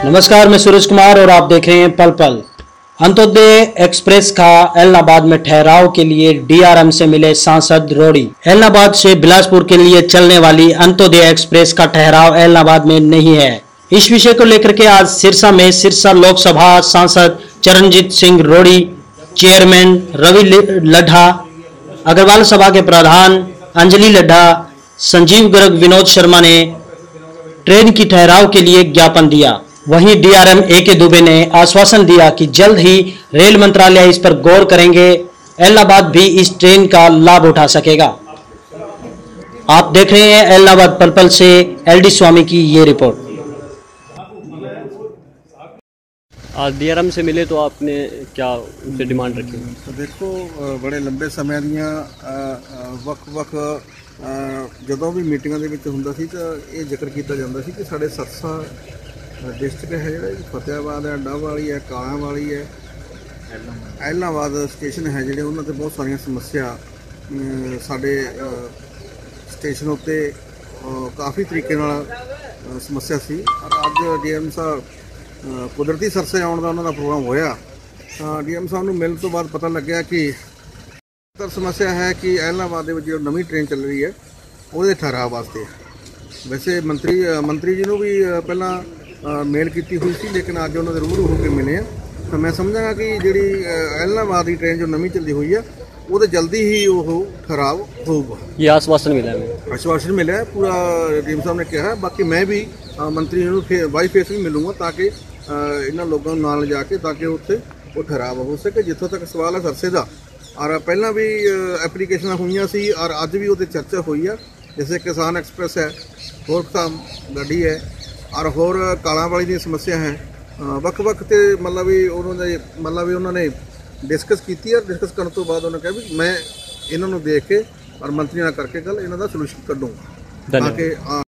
नमस्कार, मैं सूरज कुमार और आप देख रहे हैं पल पल। अंत्योदय एक्सप्रेस का एलनाबाद में ठहराव के लिए डीआरएम से मिले सांसद रोड़ी। एलनाबाद से बिलासपुर के लिए चलने वाली अंत्योदय एक्सप्रेस का ठहराव एलनाबाद में नहीं है। इस विषय को लेकर के आज सिरसा में सिरसा लोकसभा सांसद चरणजीत सिंह रोड़ी, चेयरमैन रवि लड्ढा, अग्रवाल सभा के प्रधान अंजलि लड्ढा, संजीव गर्ग, विनोद शर्मा ने ट्रेन की ठहराव के लिए ज्ञापन दिया। वहीं डीआरएम ए.के. दुबे ने आश्वासन दिया कि जल्द ही रेल मंत्रालय इस पर गौर करेंगे, एलनाबाद भी इस ट्रेन का लाभ उठा सकेगा। आप देख रहे हैं एलनाबाद पल पल से एलडी स्वामी की ये रिपोर्ट। आज डीआरएम से मिले तो आपने क्या उनसे डिमांड रखी? तो देखो, बड़े लंबे समय ਦੀਆਂ ਵੱਖ-ਵੱਖ ਜਦੋਂ ਵੀ ਮੀਟਿੰਗਾਂ ਦੇ ਵਿੱਚ ਹੁੰਦਾ ਸੀ ਤਾਂ ਇਹ ਜ਼ਿਕਰ ਕੀਤਾ ਜਾਂਦਾ ਸੀ ਕਿ ਸਾਡੇ ਸਰਸਾ ਡਿਸਟ੍ਰਿਕਟ ਹੈ ਜਿਹੜਾ ਫਤਿਆਬਾਦ ਹੈ, ਡੱਬ ਵਾਲੀ ਹੈ, ਕਾਲਾਂ ਵਾਲੀ ਹੈ, ਐਲਨਾਬਾਦ ਸਟੇਸ਼ਨ ਹੈ ਜਿਹੜੇ ਉਹਨਾਂ ਤੇ ਬਹੁਤ ਸਾਰੀਆਂ ਸਮੱਸਿਆ ਸਾਡੇ ਸਟੇਸ਼ਨ ਉੱਤੇ ਕਾਫੀ ਤਰੀਕੇ ਨਾਲ ਸਮੱਸਿਆ ਸੀ। ਔਰ ਅੱਜ ਡੀਐਮ ਸਾਹਿਬ ਕੁਦਰਤੀ ਸਰਸੇ ਆਉਣ ਦਾ ਉਹਨਾਂ ਦਾ ਪ੍ਰੋਗਰਾਮ ਹੋਇਆ ਤਾਂ ਡੀਐਮ ਸਾਹਿਬ ਨੂੰ ਮਿਲਣ ਤੋਂ ਬਾਅਦ ਪਤਾ ਲੱਗਿਆ ਕਿ ਸਮੱਸਿਆ ਹੈ ਕਿ ਐਲਨਾਬਾਦ ਦੇ ਵਿੱਚ ਜੋ ਨਵੀਂ ਟ੍ਰੇਨ ਚੱਲ ਰਹੀ ਹੈ ਉਹਦੇ ਠਹਿਰਾਅ ਵਾਸਤੇ। ਵੈਸੇ ਮੰਤਰੀ ਜੀ ਨੂੰ ਵੀ ਪਹਿਲਾਂ ਮੇਲ ਕੀਤੀ ਹੋਈ ਸੀ, ਲੇਕਿਨ ਅੱਜ ਉਹਨਾਂ ਦੇ ਰੂਬਰੂ ਹੋ ਕੇ ਮਿਲੇ ਆ ਤਾਂ ਮੈਂ ਸਮਝਾਂਗਾ ਕਿ ਜਿਹੜੀ ਐਲਨਾਬਾਦ ਦੀ ਟ੍ਰੇਨ ਜੋ ਨਵੀਂ ਚੱਲਦੀ ਹੋਈ ਹੈ ਉਹਦੇ ਜਲਦੀ ਹੀ ਉਹ ਠਹਿਰਾਅ ਹੋਊਗਾ। ਇਹ ਆਸ਼ਵਾਸਨ ਮਿਲਿਆ ਹੈ? ਆਸ਼ਵਾਸਨ ਮਿਲਿਆ ਪੂਰਾ, ਡੀਐਮ ਸਾਹਿਬ ਨੇ ਕਿਹਾ। ਬਾਕੀ ਮੈਂ ਵੀ ਮੰਤਰੀ ਨੂੰ ਬਾਈ ਫੇਸ ਵੀ ਮਿਲੂੰਗਾ ਤਾਂ ਕਿ ਇਹਨਾਂ ਲੋਕਾਂ ਨੂੰ ਨਾਲ ਲਿਜਾ ਕੇ ਤਾਂ ਕਿ ਉੱਥੇ ਉਹ ਠਹਿਰਾਅ ਹੋ ਸਕੇ। ਜਿੱਥੋਂ ਤੱਕ ਸਵਾਲ ਹੈ ਸਰਸੇ ਦਾ, ਔਰ ਪਹਿਲਾਂ ਵੀ ਐਪਲੀਕੇਸ਼ਨਾਂ ਹੋਈਆਂ ਸੀ ਔਰ ਅੱਜ ਵੀ ਉਹਦੇ ਚਰਚਾ ਹੋਈ ਆ। जैसे किसान एक्सप्रेस है, होर किसान गाड़ी है और होर काला वाली दी समस्या है वक्-वक् ते मतलब भी उन्होंने डिस्कस की और डिस्कस करने तो बाद उन्होंने कहा भी मैं इन्हों देख के और मंत्री नाल करके गल इन्हों दा सलूशन कढूंगा ताकि